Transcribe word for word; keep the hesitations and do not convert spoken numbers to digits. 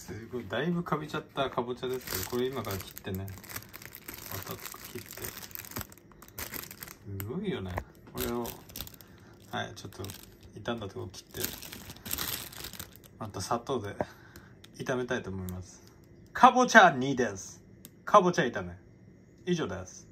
すごいだいぶかびちゃったかぼちゃですけど、これ今から切ってね、また切って、すごいよね。これをはいちょっと傷んだところ切って、また砂糖で炒めたいと思います。かぼちゃにです。かぼちゃ炒め以上です。